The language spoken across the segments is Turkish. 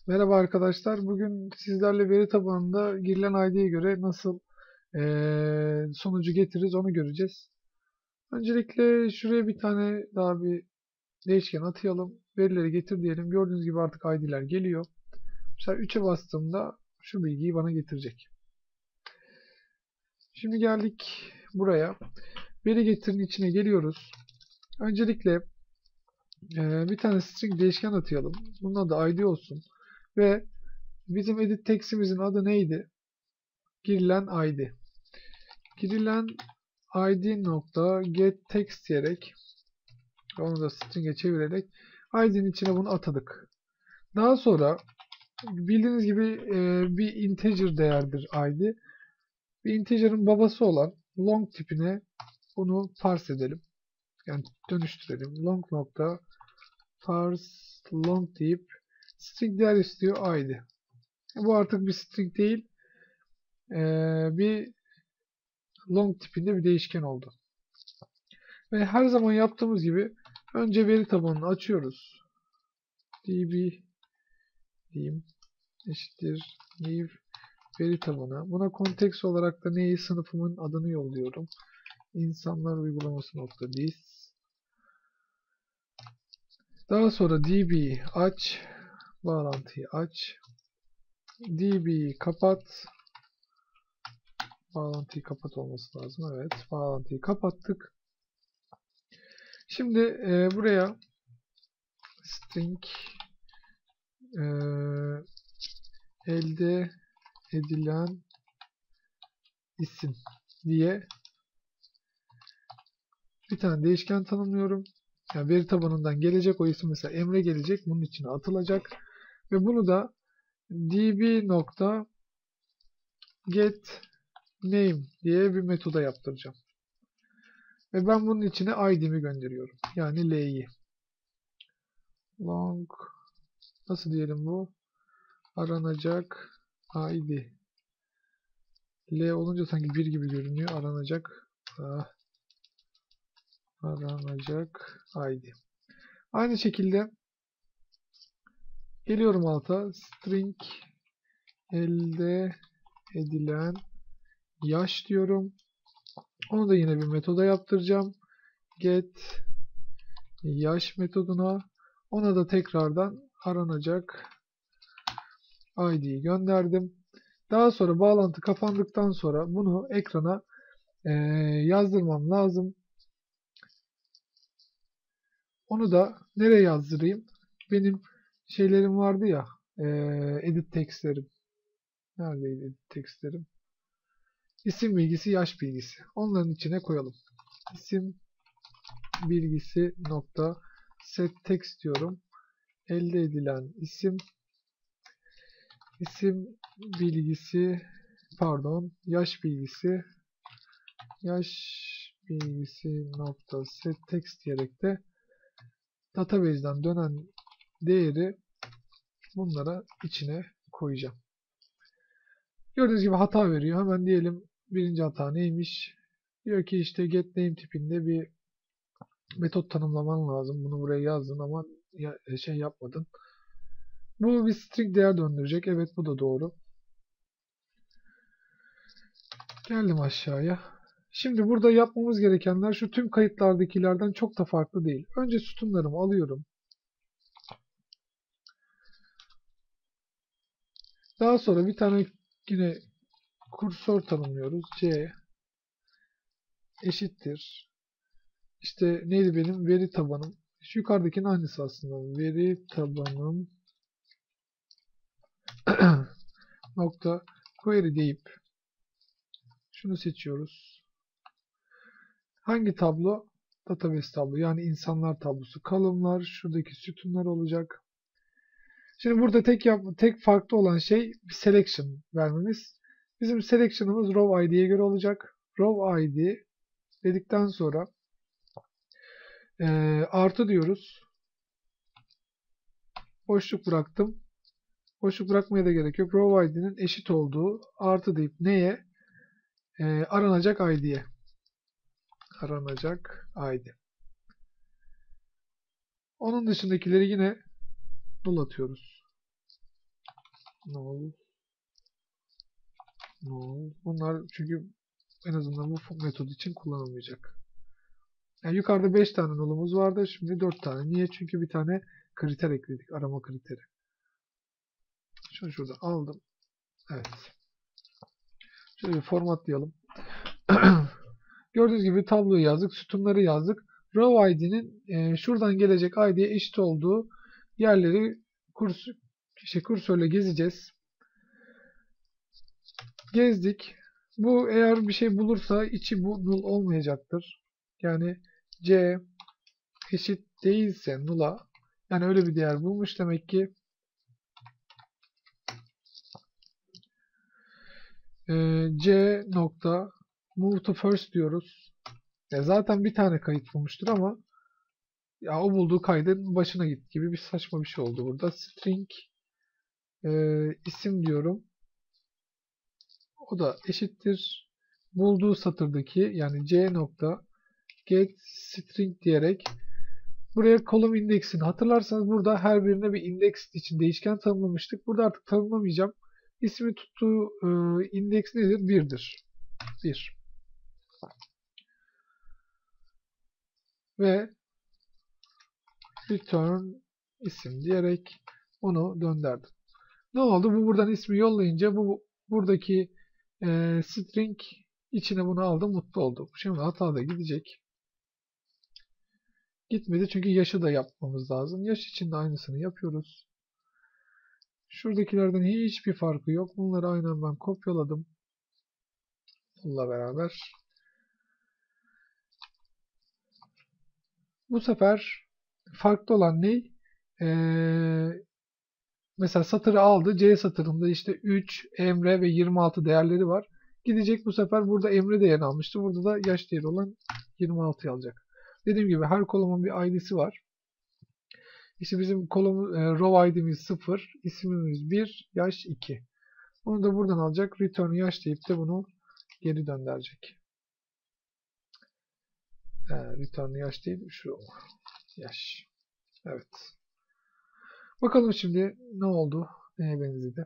Merhaba arkadaşlar. Bugün sizlerle veri tabanında girilen ID'ye göre nasıl sonucu getiririz onu göreceğiz. Öncelikle şuraya bir tane daha bir değişken atayalım. Verileri getir diyelim. Gördüğünüz gibi artık ID'ler geliyor. Mesela 3'e bastığımda şu bilgiyi bana getirecek. Şimdi geldik buraya. Veri getirin içine geliyoruz. Öncelikle bir tane string değişken atayalım. Bunun adı ID olsun. Ve bizim edit text'imizin adı neydi? Girilen ID. Girilen id nokta get text diyerek onu da string'e çevirerek id'nin içine bunu atadık. Daha sonra bildiğiniz gibi bir integer değerdir id. Bir integer'ın babası olan long tipine bunu parse edelim. Yani dönüştürelim. Long nokta parse long deyip string değer istiyor id. Bu artık bir string değil, bir long tipinde bir değişken oldu. Ve her zaman yaptığımız gibi önce veri tabanını açıyoruz. db diyeyim eşittir new veri tabanı. Buna konteks olarak da neyi? Sınıfımın adını yolluyorum. İnsanlar uygulaması nokta list. Daha sonra db aç. Bağlantıyı aç. db kapat. Bağlantıyı kapat olması lazım. Evet. Bağlantıyı kapattık. Şimdi buraya string e, elde edilen isim diye bir tane değişken tanımlıyorum. Yani veri tabanından gelecek o isim, mesela Emre gelecek. Bunun içine atılacak. Ve bunu da db nokta get name diye bir metoda yaptıracağım. Ve ben bunun içine id'mi gönderiyorum. Yani l'yi. Long nasıl diyelim bu? Aranacak id. L olunca sanki bir gibi görünüyor. Aranacak aranacak id. Aynı şekilde geliyorum alta. String elde edilen yaş diyorum. Onu da yine bir metoda yaptıracağım. Get yaş metoduna. Ona da tekrardan aranacak id'yi gönderdim. Daha sonra bağlantı kapandıktan sonra bunu ekrana yazdırmam lazım. Onu da nereye yazdırayım? Benim şeylerim vardı ya, edit textlerim. Neredeydi edit textlerim? İsim bilgisi, yaş bilgisi. Onların içine koyalım. İsim bilgisi nokta set text diyorum. Elde edilen isim, isim bilgisi, pardon, yaş bilgisi nokta set text diyerek de database'den dönen değeri bunlara içine koyacağım. Gördüğünüz gibi hata veriyor. Hemen diyelim birinci hata neymiş? Diyor ki işte getName tipinde bir metot tanımlaman lazım. Bunu buraya yazdın ama şey yapmadın. Bu bir string değer döndürecek. Evet, bu da doğru. Geldim aşağıya. Şimdi burada yapmamız gerekenler şu: tüm kayıtlardakilerden çok da farklı değil. Önce sütunlarımı alıyorum. Daha sonra bir tane yine kursor tanımlıyoruz. C eşittir. İşte neydi benim? Veri tabanım. Şu yukarıdakinin aynısı aslında. Veri tabanım nokta query deyip şunu seçiyoruz. Hangi tablo? Database tablo. Yani insanlar tablosu. Column'lar şuradaki sütunlar olacak. Şimdi burada tek farklı olan şey bir selection vermemiz. Bizim selection'ımız row id'ye göre olacak. Row id dedikten sonra artı diyoruz. Boşluk bıraktım. Boşluk bırakmaya da gerek yok. Row id'nin eşit olduğu artı deyip neye? Aranacak id'ye. Aranacak id. Onun dışındakileri yine null atıyoruz. null, null. Bunlar çünkü en azından bu metod için kullanılmayacak. Yani yukarıda 5 tane null'umuz vardı. Şimdi 4 tane. Niye? Çünkü bir tane kriter ekledik. Arama kriteri. Şunu şurada aldım. Evet. Şöyle bir formatlayalım. Gördüğünüz gibi tabloyu yazdık. Sütunları yazdık. Row ID'nin şuradan gelecek ID'ye eşit olduğu yerleri kursörle gezeceğiz. Gezdik. Bu eğer bir şey bulursa içi bu null olmayacaktır. Yani C eşit değilse null'a, yani öyle bir değer bulmuş demek ki. C nokta move to first diyoruz. Zaten bir tane kayıt bulmuştur ama ya o bulduğu kaydın başına gitti gibi bir saçma bir şey oldu burada. String isim diyorum. O da eşittir. Bulduğu satırdaki, yani C nokta get string diyerek buraya kolum indeksini, hatırlarsanız burada her birine bir indeks için değişken tanımlamıştık. Burada artık tanımlamayacağım. İsmi tuttuğu indeks nedir? 1'dir. 1. Ve return isim diyerek onu döndürdüm. Ne oldu? Bu buradan ismi yollayınca bu buradaki string içine bunu aldı, mutlu oldu. Şimdi hata da gidecek. Gitmedi çünkü yaşı da yapmamız lazım. Yaş için de aynısını yapıyoruz. Şuradakilerden hiçbir farkı yok. Bunları aynen ben kopyaladım. Bununla beraber. Bu sefer farklı olan ne? Mesela satırı aldı. C satırında işte 3, Emre ve 26 değerleri var. Gidecek bu sefer burada Emre değerini almıştı. Burada da yaş değeri olan 26'yı alacak. Dediğim gibi her kolumun bir ID'si var. İşte bizim row ID'miz 0, ismimiz 1, yaş 2. Onu da buradan alacak. Return yaş deyip de bunu geri döndürecek. Return yaş değil, şu yaş. Evet. Bakalım şimdi ne oldu? Neye benzedi?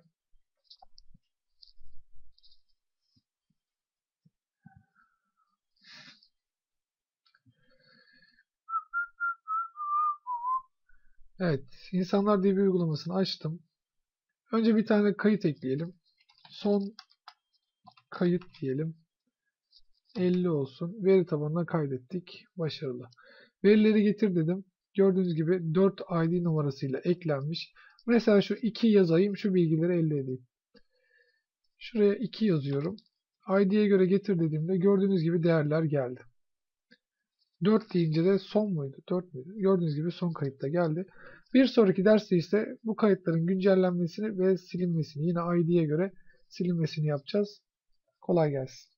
Evet. İnsanlar diye bir uygulamasını açtım. Önce bir tane kayıt ekleyelim. Son kayıt diyelim. 50 olsun. Veri tabanına kaydettik. Başarılı. Verileri getir dedim. Gördüğünüz gibi 4 ID numarasıyla eklenmiş. Mesela şu 2 yazayım. Şu bilgileri elde edeyim. Şuraya 2 yazıyorum. ID'ye göre getir dediğimde gördüğünüz gibi değerler geldi. 4 deyince de son muydu? 4 müydü? Gördüğünüz gibi son kayıtta geldi. Bir sonraki derste ise bu kayıtların güncellenmesini ve silinmesini, yine ID'ye göre silinmesini yapacağız. Kolay gelsin.